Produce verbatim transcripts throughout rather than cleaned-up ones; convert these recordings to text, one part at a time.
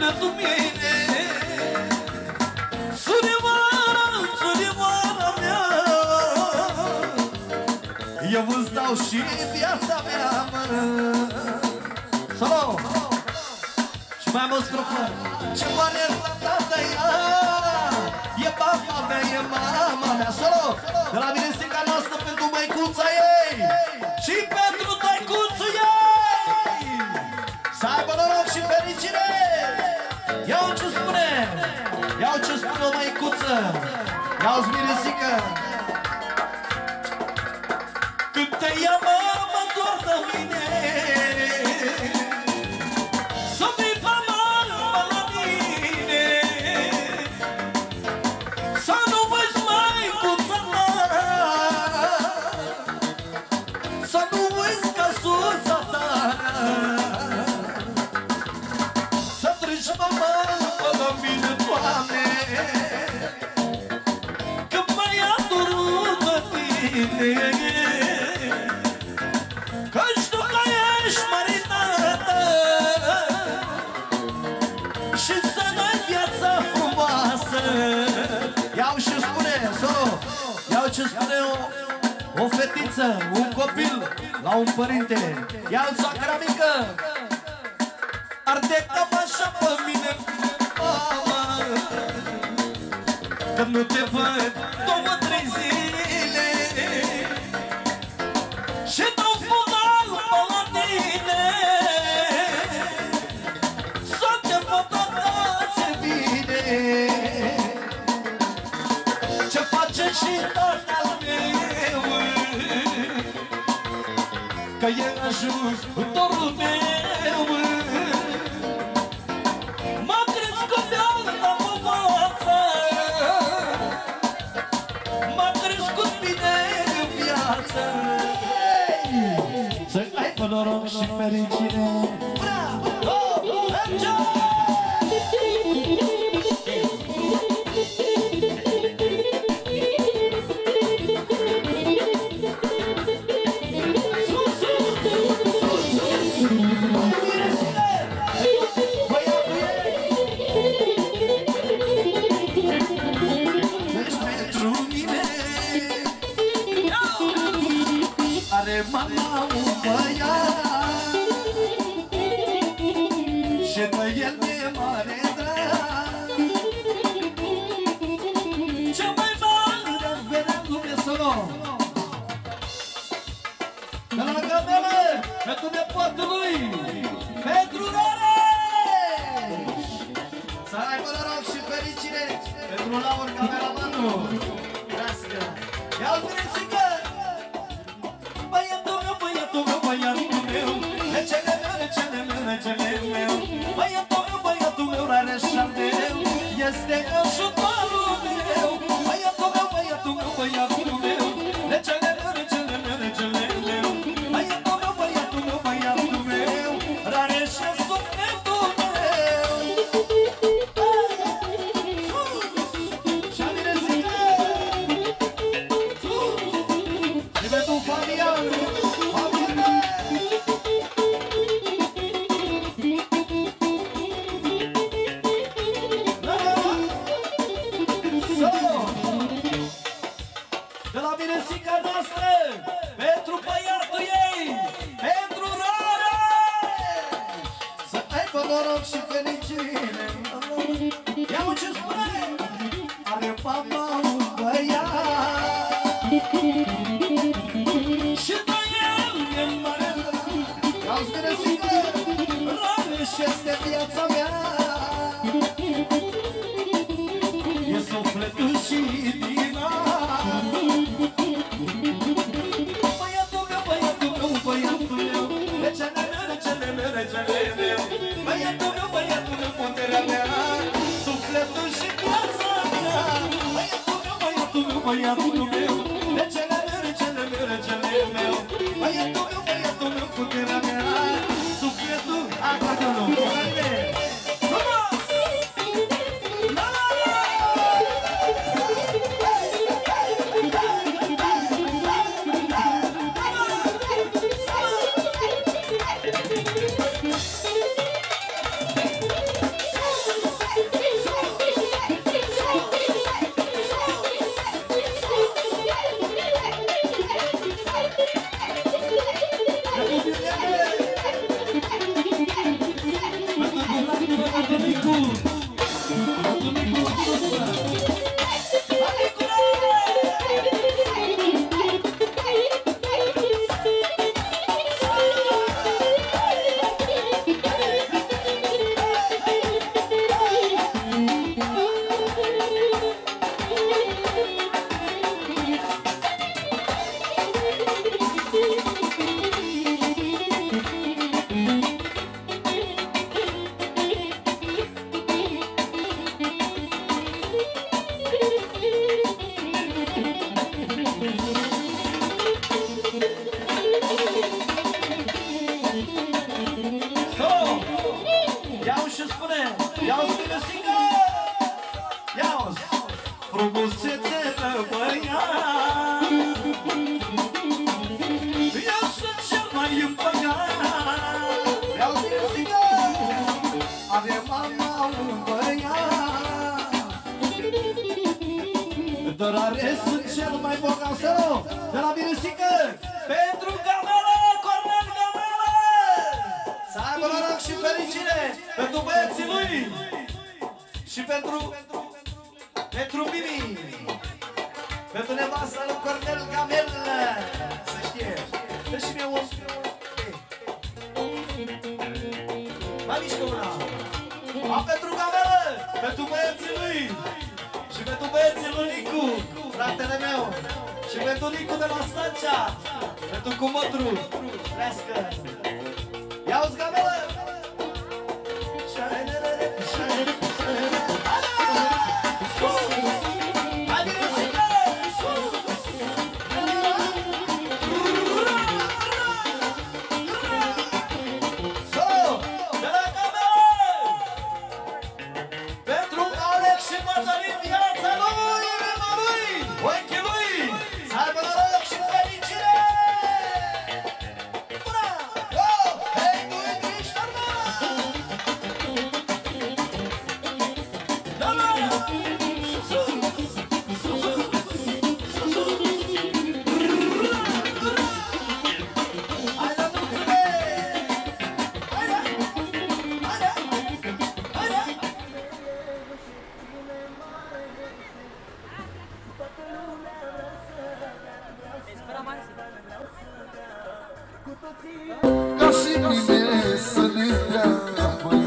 pentru mine. Surioara, surioara mea, eu îți dau și viața mea, mă. Solo! Și mai mulți profani. Ce mare tata ea, e mama mea, e mama mea. Solo! De la mine stica noastră pentru măicuța ei și pentru tăicuțul ei. Să aibă noroc și fericire. Iau ce spune, iau ce spune o măicuță, iau-ți miresică. Când te ia mama doar de mine, să vii pe mama la mine, să nu vezi măicuța mea, să nu vezi căsuța ta, să treci mama la mine, Doamne, că mai adorut de tine. Că știu că ești maritată și să dai viața frumoasă. Iau și spune, solo, iau ce spune o, o fetiță, un copil la un părinte. Iau soacra mică, arde cam așa pe mine, mama, că nu te văd două, trei zile și dau fundal pe la tine, să te văd toate bine. Ce face și tatăl meu, că e ajutorul meu. M-a crescut de-alta povață, m-a crescut bine în viață. Să ai pe noroc și fericire. Bravo! Mergem! Are mama un băiat și de el e mare drag. Cea mai mare venea lumea solo de la Gădele pentru nepotul lui, pentru Rareș. Să aibă noroc și fericire pentru Laur cameramanul. Grească! Ia-l grețică! Băiatul meu, băiatul meu, băiatul meu, regele meu, regele meu, regele meu. Băiatul meu, băiatul meu, Rareșan meu, este ajutorul meu. Băiatul meu, băiatul meu, băiatul meu, regele meu, regele meu, regele meu. Băiatul meu, băiatul meu, băiatul meu, Rareș e sufletul meu. Și-a mirezică! Și pentru familia! De la Miresica noastră, pentru băiatul ei, pentru Rareș, să aibă noroc și fericire. Ia-mă ce spune, are mama un băiat și de el e mare drag. Ia-ți Miresica, Rareș este viața mea, e sufletul și inima. Băiatul meu, băiatul meu, băiatul meu, regele meu, regele meu, regele meu. Băiatul meu, băiatul meu, puterea mea, sufletul și viața mea. Băiatul meu, băiatul meu, băiatul meu, regele meu, regele meu, regele meu. Băiatul meu, băiatul meu, puterea mea, sufletul, acordonul. Frumos! La la la! spune, ia-uzi mirusică, ia-uzi, frumusețe de băiat, eu sunt cel mai împăcat. Ia-uzi mirusică, avem mama un băiat, dar are sunt cel mai bogat său, de la mirusică, pentru Gamelă, Cornel Gamelă, să aibă noroc și fericire pentru băieții lui și pentru pentru Mimi, pentru nevasta lui Cornel Gamel, să știe. Dă și mie un mai mișcă una. A, pentru Gamelă, pentru băieții lui și pentru băieții lui Nicu, fratele meu, și pentru Nicu de la Stancea, pentru Cumătru, trească. Ia-uzi Gamelă! Ca și mine să ne dea băi.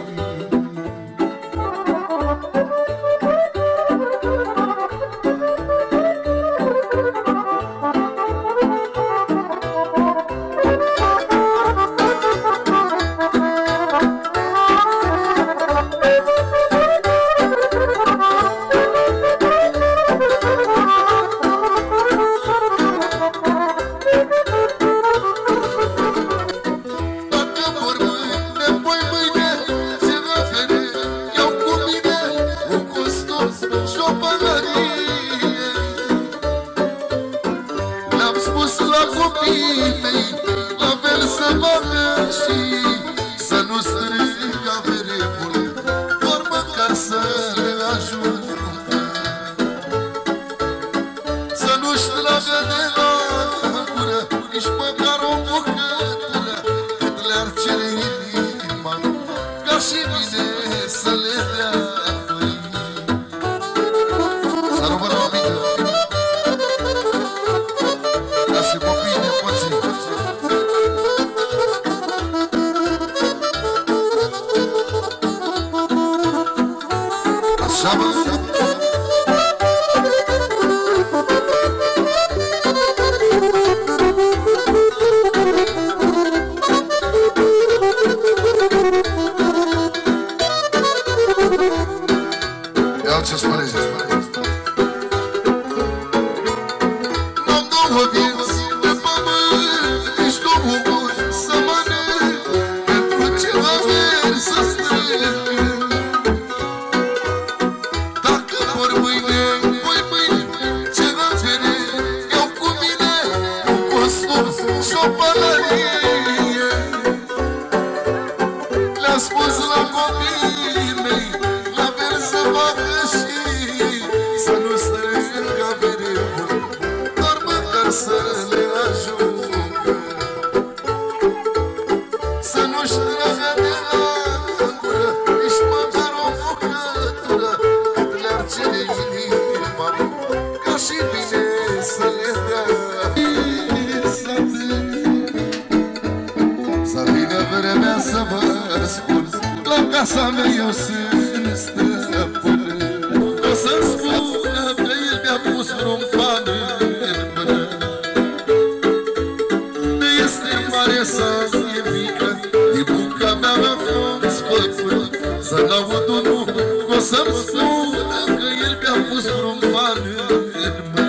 Casa mea eu sunt stăpân, o să-mi spună că el mi-a pus vreun fan în mână. Nu este mare sau e mică, e munca mea mi-a fost făcut. Să-l aud unul, o să-mi spună că el mi-a pus vreun fan în mână.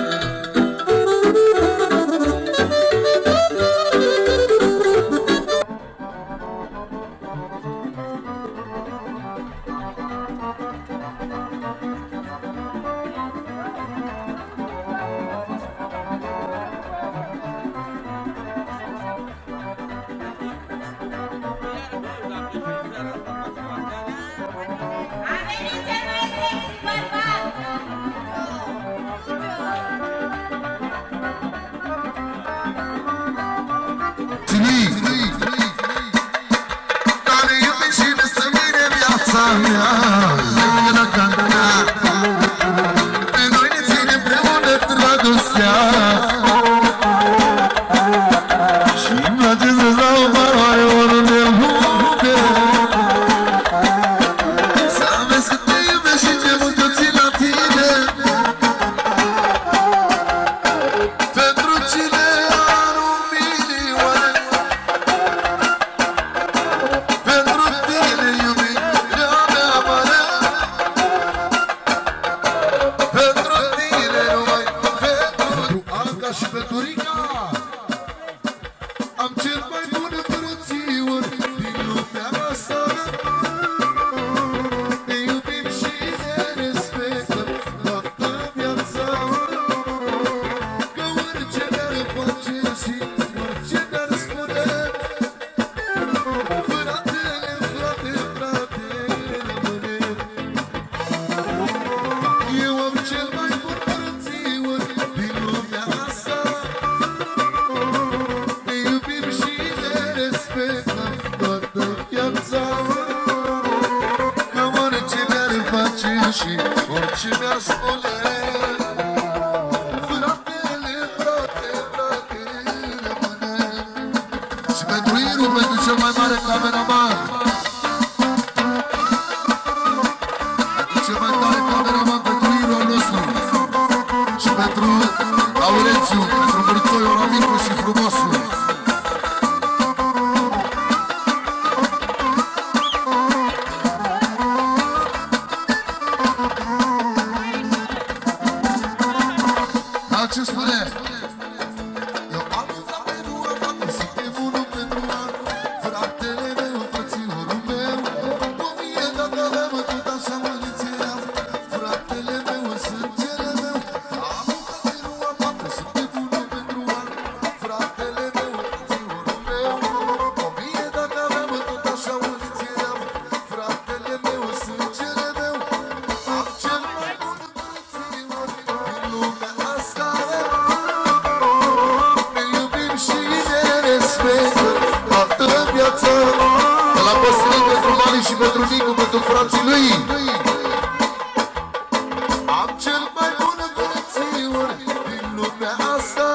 viața mea, pe noi ne ține împreună dragostea. Și-mi place să stau mare oriunde lume, să vezi că te iubești și ce mult eu țin la tine. Pentru cine ar un milioane, pentru tine iubirea mea mare, pentru tine numai, pentru Anca și pentru Rica. Am cel mai bun împărățiuni din lumea asta. Ne iubim și ne respectăm toată viața. Că orice ne-ar face și orice ne-ar spune, fratele, frate, frate, rămâne. Eu am cel mai bun împărățiuni din lumea asta. Ne iubim și ne respectăm toată viața. Că orice mi-ar face și orice mi-ar spune, fratele, frate, frate, rămâne. Și pentru Iru, pentru cel mai mare cameraman, pentru cel mai tare cameraman, pentru Iru al nostru. Și pentru Laurențiu, pentru Mărțoiul Amicu și Frumosul. Da, ce spune? Eu am un frate, nu am fată, suntem unul pentru an. Fratele meu, frățiorul meu, o mie dacă avem tot așa mărițeam. Fratele meu, sângele meu, am un frate, nu am fată, suntem unul pentru an. Fratele meu, frățiorul meu, o mie dacă avem tot așa mărițeam. Fratele meu, sângele meu, am cel mai bun împărățior din lumea asta. Ne iubim și ne respectăm toată viața. De la Băsărin pentru Mali și pentru Nicu, pentru frații lui. Am cel mai bun împărățior din lumea asta.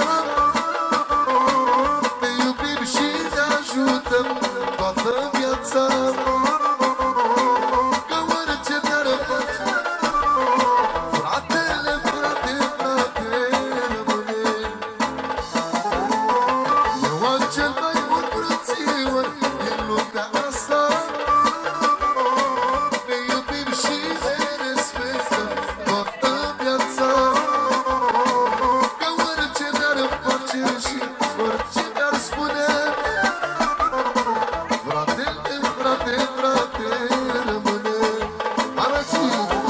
Ne iubim și ne ajutăm toată viața. Că orice ne-ar face, fratele, frate, frate, rămâne. Eu am cel mai bun frățior din lumea asta. Ne iubim și ne respectăm toată viața. Că orice ne-ar face și orice ne-ar spune, fratele, frate, frate, rămâne. Arăți-i!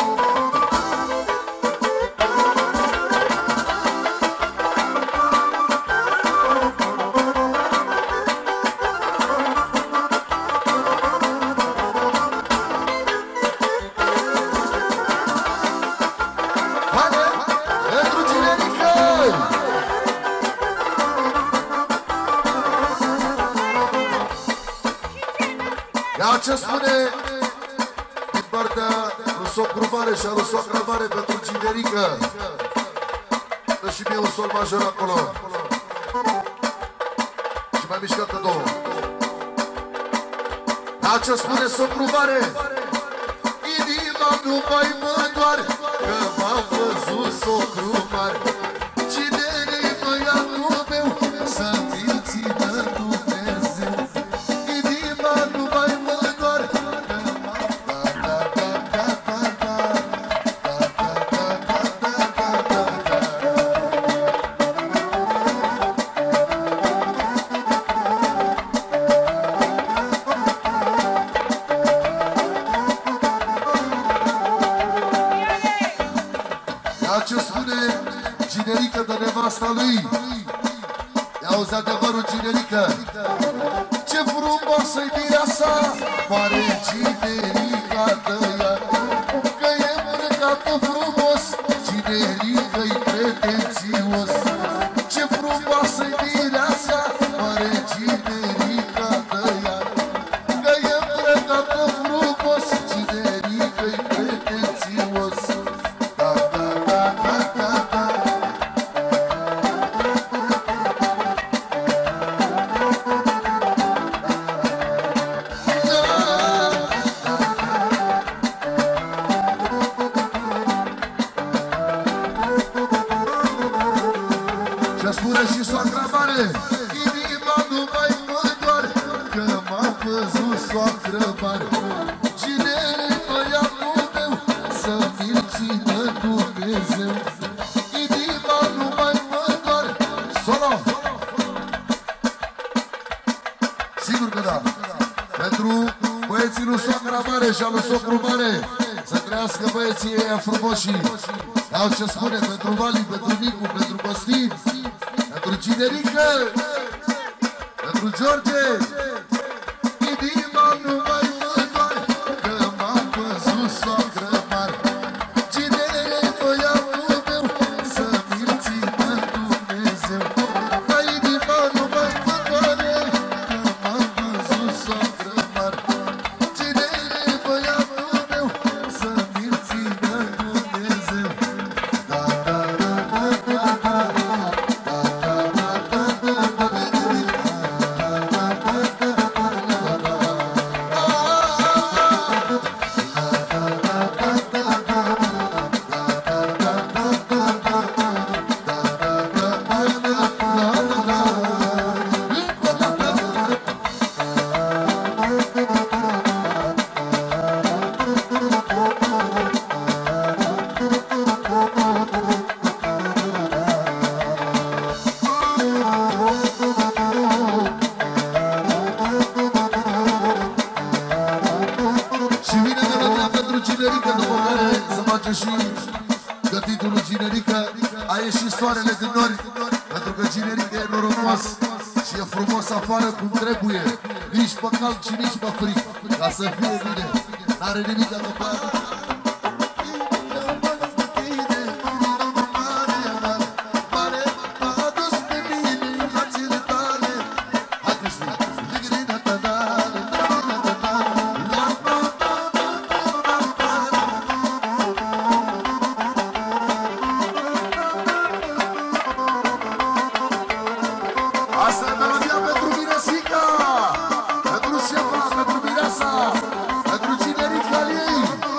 Haide, pentru Ginerică! Ia ce spune din partea lui socru mare și a lui soacra mare pentru Ginerică. Dă și mie un sol major acolo. Și mai mișcată două. Ia ce spune socru mare. Inima nu mai mă doare, că m-am văzut socru mare. Cine-i băiatul meu, să-mi țină Dumnezeu. Inima nu mai mă doare, că m-am da da da da da da da da da da da Ia ce spune Ginerică de nevasta lui. Ia auzi adevărul, Ginerică. Ce frumoasă-i mireasa, mare Ginerica de ea. Că e îmbrăcată frumos, Ginerică-i pretențios. Ce frumoasă-i mireasa, mare Ginerica de ea. Că e îmbrăcată frumos, Ginerica. și soacra mare. Inima nu mai mă doare, că m-a văzut soacră mare. Cine e băiatul meu, să mi-l țină Dumnezeu. Inima nu mai mă doare. Solo! Sigur că da. Pentru băieții lui soacra mare și al lui socru mare, să trăiască băieții ăia frumoși. Au ce spune pentru Vali, pentru Nicu, pentru Costin, pentru Cinerică, pentru George. Inima nu mai mă doare, că m-am văzut soacră mare. Cine e băiatul meu, să mi-l țină Dumnezeu. Ca inima nu mai mă doare, că m-am văzut soacră mare. Cine e băiatul meu, să mi-l țină Dumnezeu. Și vine melodia pentru Cinerică, după care se face și gătitul lui Cinerică. A ieșit soarele din nori, pentru că Cinerică e norocos și e frumos afară cum trebuie. Nici pe cald și nici pe fric, ca să fie bine. N-are nimic de atât. Asta e melodia pentru Miresica, pentru șefa, pentru Mireasa, pentru Cinerica ei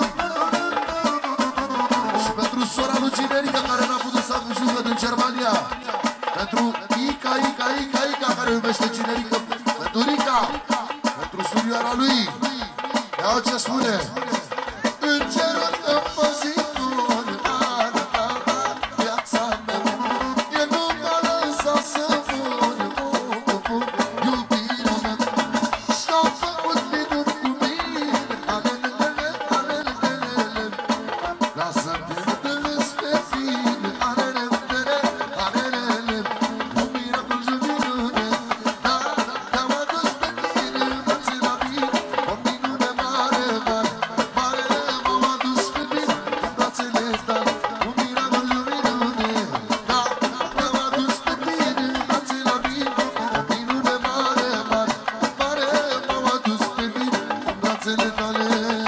și pentru sora lui Cinerica care n-a putut să ajungă din Germania, pentru Ica, Ica, Ica, Ica care iubește Cinerica, pentru Rica, pentru surioara lui. Iau ce spune. În cerul tău păzitor, viața mea, e nu m-a lăsat să mor, iubirea mea. Și-au făcut minuni cu mine, alelele, alelele, lasă-mi pierdă-le-s pe tine, alelele, alelele, iubirea cu juminune, da, te-am adus pe tine, mă-ți la bine, o minune mare, mare, mare, m-am adus pe tine, în brațele tale, iubirea cu juminune, da, te-am adus pe tine, mă-ți la bine, o minune mare, mare, mare, m-am adus pe tine, în brațele tale.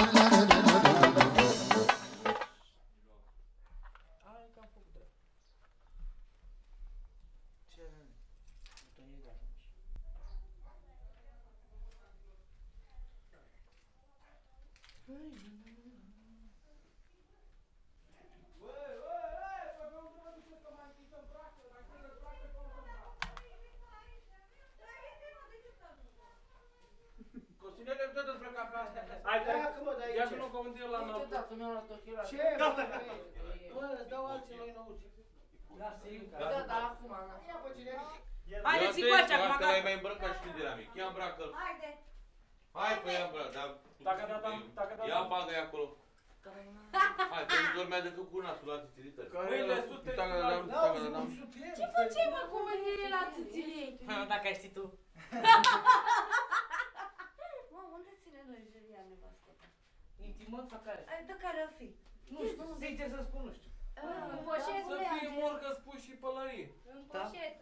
Costinele tot îmbrăcat pe astea. Hai, ia și nu comandă la nou. Ce? Bă, îți dau alții noi nouți. Da, da, acum. Ia pe cine. Haideți încoace acum, că l-ai mai îmbrăcat și tu de la mic. Ia îmbracă-l. Haide. Hai că ia îmbrăcă, dar... Dacă da, da, dacă da. Ia bagă-i acolo. Hai, că nu dormea decât cu nasul la titirită. Mâinile sus, te Ce făceai, mă, cu mâinile la țâțile ei? Dacă ai ști tu. Mă, unde ține lingeria nevastă ta? Intimă sau care? De care ar fi? Nu știu, zice să spun, nu știu. În poșetă, Să fie morcă spui și pălărie. în poșetă.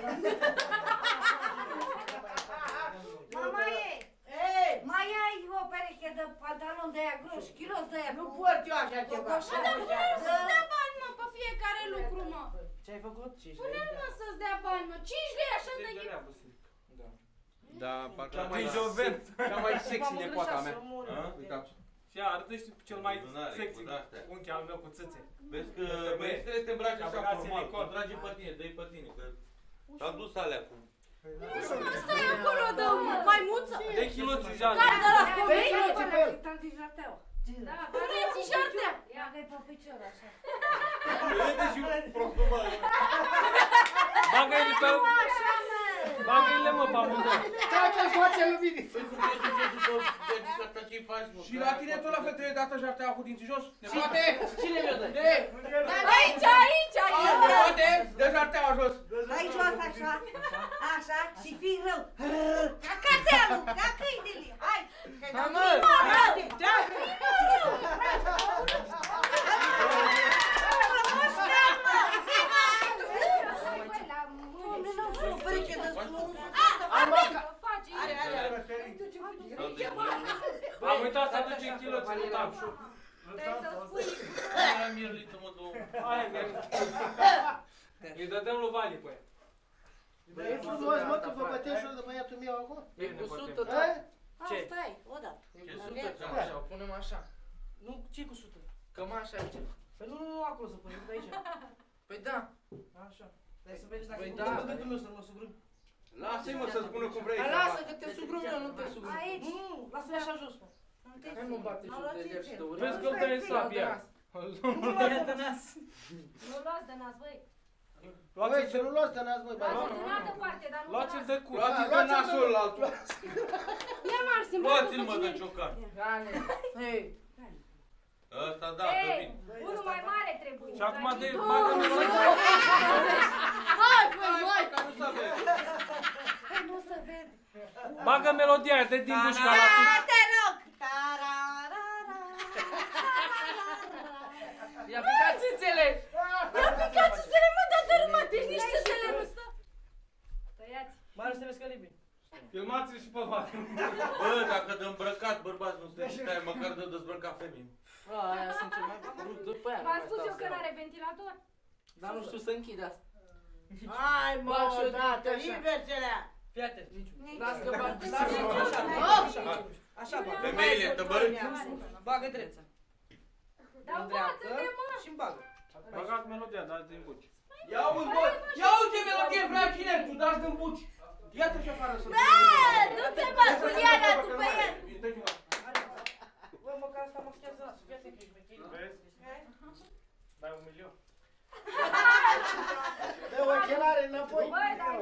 Mama ei! Mai ai o pereche de pantalon de aia groși, kilos de aia. Nu port eu așa ceva. Dar pune-l să-ți dea bani, mă, pe fiecare lucru, mă. Ce-ai făcut? Pune-l, mă, să-ți dea bani, mă. cinci lei așa de ghid. Da, parcă Cea mai mai joven, cea mai sexy nepoata mea. Uitați. Și arătă și cel mai sexy unchi al meu cu țâțe. Vezi că băieți trebuie să te îmbraci așa frumos, îți trage pe tine, dă-i pe tine, că S-au dus alea cu... Asta e acolo de maimuță. De chiloții jale. Care de la copii? Da, Cureții jartea. ia de pe picior așa. Uite și un prostul, mă. Bagă-i pe... Bagă-i-le, mă, pe amândoi. Tacă-l face lumini. Păi cum te duce după dedicația ce-i faci, mă? Și la tine tot la fel trebuie dată jartea cu dinții jos? Ne poate? Cine mi-o dă? Ne! Aici, aici, Ne aici. poate? Dă jartea jos. Dai jos așa, așa și fii rău. Ca cațelul, ca câinele. Hai! Hai, mă! Am uitat să aducem chiloții, nu tam. Aia mirlită, mă, două. Aia, îi dădem lui Vali pe ea. E frumos, mă, că vă băteam și eu de băiatul meu acum. E cu sută, Da? da. Ce? Stai, odată. E cu sută, așa, o punem așa. Nu, ce cu sută? Cămașa aici. Păi nu, nu, nu, acolo să punem, de aici. Păi da. Așa. Hai să vezi dacă Păi nu da. te gâtul meu să mă sugrâm. Lasă-i, mă, să spună cum vrei. Hai, lasă că te sugrâm eu, nu te sugrâm. Aici. Nu, nu, lasă-l așa jos, mă. Hai, mă, bate și de ler și de urât. Vezi că îl tăie slab, ia. Nu mă ia de nas. Nu luați de nas, băi. Băi, să nu luați de nas, băi, băi. Luați în altă parte, dar nu de Luați-l nas. de cur. Luați-l de nasul la altul. Ia Marsi, mă, Luați-l, mă, de ciocan. Gane. Hei. Ăsta, da, Ei, Cămin. unul mai mare trebuie. Și acum de... Oh, Bagă-mi hai, băi, hai. Ca nu s-a vede. Păi nu se vede. Bagă melodia aia de din bușca la tine. Da, te rog! Tararara. I-a picat țâțele. Ia picat țâțele, mă, dar dărâmă, deci nici țâțele nu stă. Tăiați. Marius, trebuie să scăli bine. Filmați-l și pe Vali. Bă, dacă de îmbrăcat bărbați nu sunteți și stai, măcar de dezbrăcat feminin. A, aia sunt cel mai brut, după aia. nu V-am mai spus stau eu că să- n-are ventilator? Dar nu știu să închid asta. Hai, mă, odată, inverselea. Fii atent, niciun. Nici Las că eu. bag, Nici lasă eu. că așa, Nici așa, așa bag. Femeile, tăbărâți. Bagă dreapta. Dar În dreaptă față-te, mă! și-mi bagă. Băgați melodia, dați din buci. Ia uzi, bă, ia uite melodie vrea cine, tu dați din buci. Ia-te și afară să Bă, du-te, mă, cu Liana, tu pe el. Bă, măcar asta mă schiază la să fii atent că ești mechil. Vezi? Dai un milion. Dă ochelare înapoi. Băi, dar...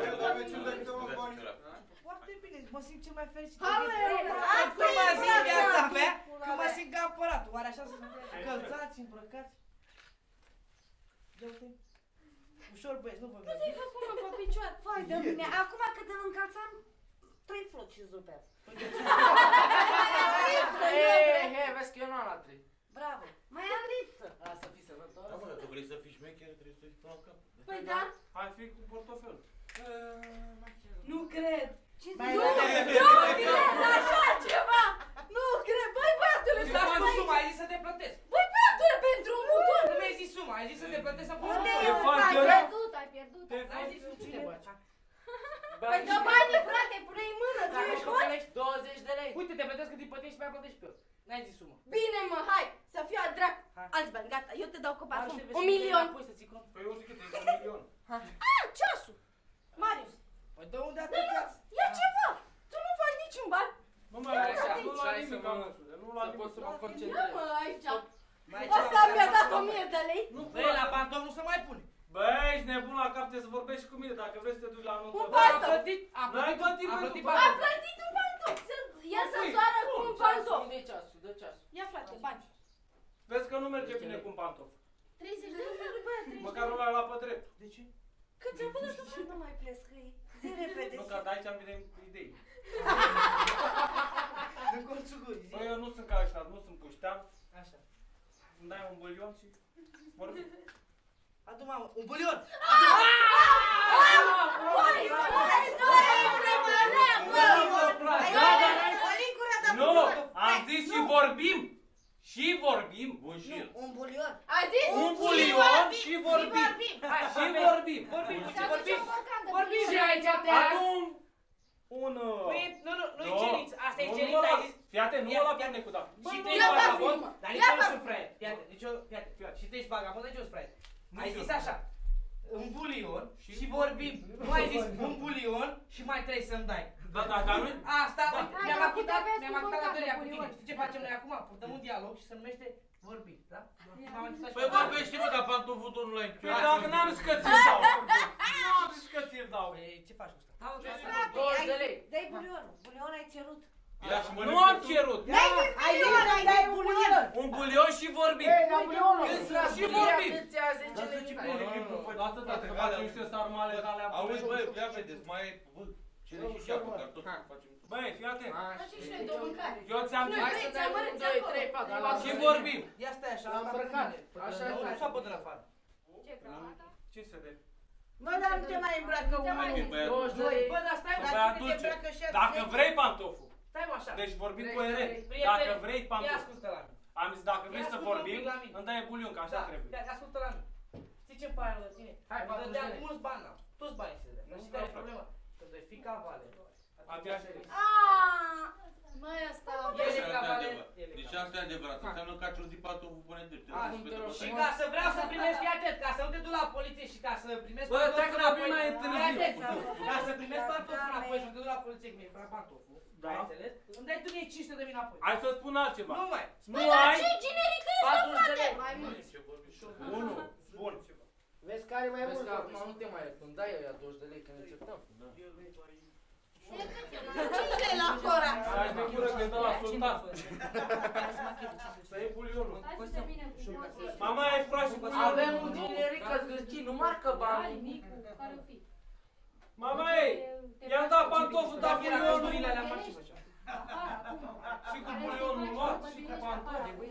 Foarte bine, mă simt cel mai fericit. Hai, Cum mă simt hai, viața hai, mea? pula Că mă mea. simt ca apăratul. Oare așa sunt încălțați, îmbrăcați? Ia uite. Ușor, băieți, nu vă Nu ți-ai făcut, mă, pe picioare. Vai de mine, acum când îl încălțam, trei floci și zuper. Hei, hei, vezi că eu nu am la trei. Bravo. Mai am lipsă. Asta fii sănătos. Da, mă, dacă vrei să fii șmecher, trebuie să fii până la cap. Păi da. Hai, fi cu portofel. Nu cred. Ce Mai zici? Nu, Nu, nu cred așa ceva. Nu cred. Băi, băiatule, Ți-am stai spus aici. suma, ai zis să te plătesc. Băi, băiatule, pentru un buton. Nu mi-ai zis suma, ai zis să te plătesc să poți. Unde E e? fac Ai eu. pierdut, ai pierdut. N-ai zis ce te baci. Păi dă banii, frate, pune-i mână, tu Dacă ești tu bun? plătești douăzeci de lei. Uite, te plătesc cât îi plătești și mai plătești pe eu. N-ai zis sumă. Bine, mă, hai, să fie al dracu. Hai. Alți bani, gata, eu te dau cu parfum. Marius, Un trebuie să milion. iei înapoi să ții cont. Păi eu zic că te un milion. Ah, ceasul. Marius, Păi dă unde atâta. ia ceva. Tu nu faci niciun ban. Nu mai Hai la așa, nu la hai să nimic, mă- amăsule, nu la Să pot nimic. să mă Ia, concentrez. mă, aici. Mai Asta mi-a dat o mie de lei. Nu Băi, la pantof nu se mai pune. Bă, ești nebun la cap, trebuie să vorbești cu mine dacă vrei să te duci la nuntă. Un Bă, Bă, am pantof. plătit, am N-ai plătit, plătit am pentru plătit pantof. A pantof. plătit un pantof. Să- El să Păi, soară cu cum? un pantof. Unde e ceasul? Dă ceasul. Ia, frate, bani. Vezi că nu merge bine cu un pantof. treizeci de lei, bă, treizeci Măcar de nu lei. l-ai luat pe drept. De ce? Că ți-am pus să Nu mai plescăi. Zi repede. Nu, că de aici am bine cu idei. În colțul gurii, zi. Bă, eu nu sunt ca ăștia, nu sunt puștean. Așa. Îmi dai un bulion și vorbim. Adu, mamă, un bulion! Băi, băi, Nu, am zis și vorbim. Și vorbim. Bun șir. Un bulion. A zis? Un bulion și vorbim. Hai, Și hai, vorbim. Vorbim, Și atunci vorbim. un borcan de Vorbim bulion. și aici te Acum un... uh, Păi, nu, nu, nu-i nu, cerință. Asta e nu, nu cerința, ăla- ai zis. Fii atent, nu Ia, ăla ia. pe necu, da. Și Bă, tu ia ești parfum, vagabond, mă. dar Ia nici eu nu parfum. sunt fraier. Fii atent, nici eu, fii atent, fii atent. Și tu ești vagabond, nici eu sunt fraier. Ai Nici eu zis nu. așa. un bulion și vorbim. Nu ai zis un bulion și mai trebuie să-mi dai. Da, da, dar nu... Asta, Hai, mi-am da, acutat, uite, mi-am vezi cum acutat la mâncați doilea cu bulion. tine. Știi ce facem noi acum? Purtăm un dialog și se numește vorbi, da? M-am acutat și Păi pe- vorbește, mă, dar pantoful tu nu l-ai Păi dacă n-am zis că ți-l dau. N-am zis că ți-l dau. Păi, ce faci cu ăsta? Frate, douăzeci de ai- lei. dai bulionul. Bulion ai cerut. Ia și Nu am cerut. N-ai zis Ai bulion, ai zis bulion. Un bulion și vorbim. Ei, la bulionul! Când Și sunt și vorbim. atâția zece lei. Atâta te facem niște sarmale ca alea. Auzi, băi, ia vedeți, mai e, bă, cere și și apă, cartofi, facem. Băi, fii atent. Facem și noi de o mâncare. Eu ți-am Nu, zis. Hai să Vreți, dai am unu, arăți doi, acolo. trei, patru. Și vorbim. Ia stai așa, La asta îmbrăcare. Așa, Nu, așa, pot în afară. Ce cravata? Ce să de? Mă, dar nu te mai îmbracă Ți-am mai unul. zis. Băiatul. douăzeci de lei. Bă, dar stai, Băi, dar atunci, cine te îmbracă și dacă vrei pantoful, Stai mă așa. deci vorbim Vrei, coerent. vrei, prietene, Dacă vrei Ia pantoful. ascultă la mine. Am zis, dacă vrei Ia să ascultă un vorbim, pic la mine. îmi dai bulion, că așa Da, trebuie. ia, ascultă la mine. Știi ce pare la tine? Hai, Îți patruzeci dădea de lei. mulți bani, n-am. Toți banii se dădea. Dar știi care e problema? Că doi fi cavale. Abia aștept. Aaaa! Măi, asta... El e Asta e cavale. adevărat. Deci asta e adevărat. Înseamnă că a ciurit pantoful pune drept. A, și ca să vreau să primesc, fii atent, ca să nu te duc la poliție și ca să primesc Bă, pantoful stai că vorbim mai Fii târziu. atent, ca să primesc pantoful înapoi și să te duc la poliție, că mi-e furat pantoful. Da. Ai înțeles? Îmi dai tu mie cinci sute de mii înapoi. Hai să spun altceva. Nu mai. Nu Băi, dar ai? ce generică este, patruzeci de frate? lei. Mai mulți. Unu. Bun. Vezi care e mai Vezi mult? că acum nu te mai îmi dai ăia douăzeci de lei când începem. cinci lei la cora. Hai de gură că-i dă la sultan. Să iei bulionul. Hai să terminăm cu moții. Mama, ai furat și bulionul. Avem un generic zgârcit, nu marcă Hai, bani. mic, care o fi? Mama, ei, i-am dat pantoful, dar Dacă era bulionul. costurile alea mari ce făceam? Afară, acum. Și cu bulionul luat, și cu pantoful.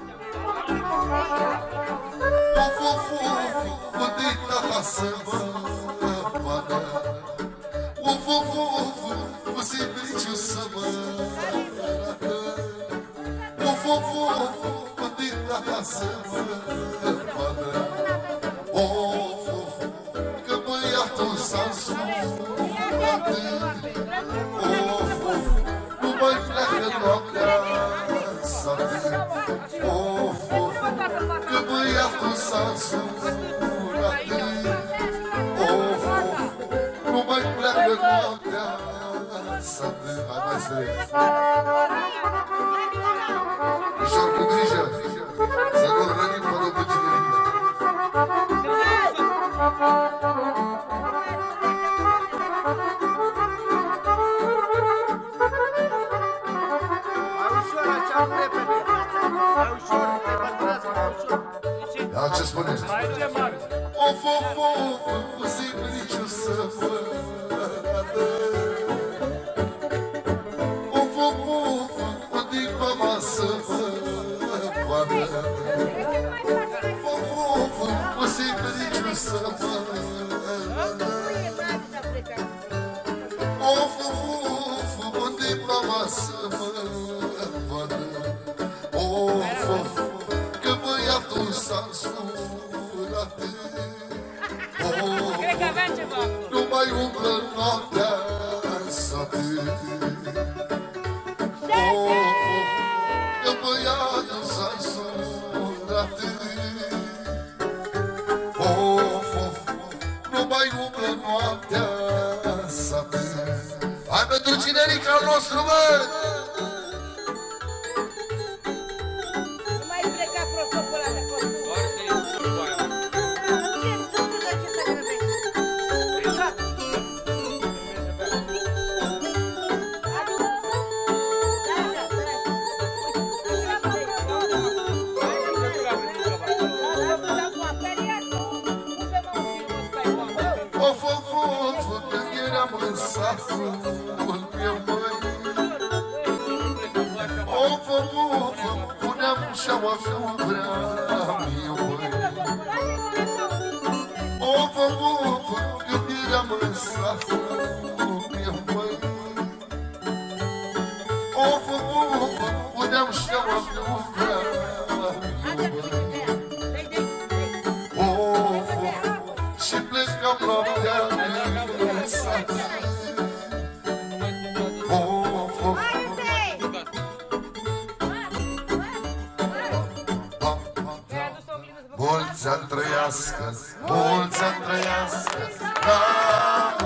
Of, of, of, unde tata să mă vadă? Of, of, of, cu simpliciu să mă arată. Of, of, of, unde tata să mă vadă? Of, of, că băiatul s-a însurat. Of, of, nu mai pleacă noaptea să-mi. Of, of, că băiatul s-a însurat. Of, of, nu mai pleacă noaptea să-mi. Hai mai strâns. Ușor cu grijă, să nu rănim până pe cinerică. Mai ușor, așa repede. Mai ușor, te pătrează, mai ușor. Ia ce spune? Mai ce mari. Of, of, of, cu simpliciu să mă vadă. Of, of, of, cu din mama să mă vadă. Of, of, cu simpliciu să mă vadă. Of, of, of, cu din mama să mă vadă. Of, of, că băiatul s-a însurat. Cred că avea ceva acolo. Nu mai umblă noaptea sate. Of, of, că băiatul s-a însurat. Of, of, nu mai umblă noaptea sate. Hai pentru cinerica nostru, bă! Nu mai pleca protocol de acolo. Doar să iei cu aia. Nu știu, nu știu de ce să grăbești. Of, of, of, când eram în satul meu, măi. Of, of, of, puneam șaua cum vreau eu, măi. Of, of, of, când eram în satul meu, măi. Of, of, of, puneam șaua cum vreau eu, măi. Of, of, și plecam noaptea în sat. Of, of, mulți mulți ani trăiască, mulți ani trăiască, da.